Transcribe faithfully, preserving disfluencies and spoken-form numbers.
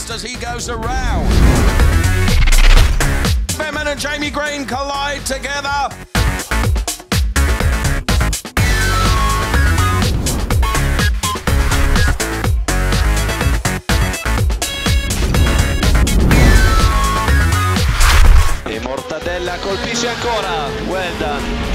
fast as he goes around. Behrman and Jamie Green collide together. E Mortadella colpisce ancora, well done.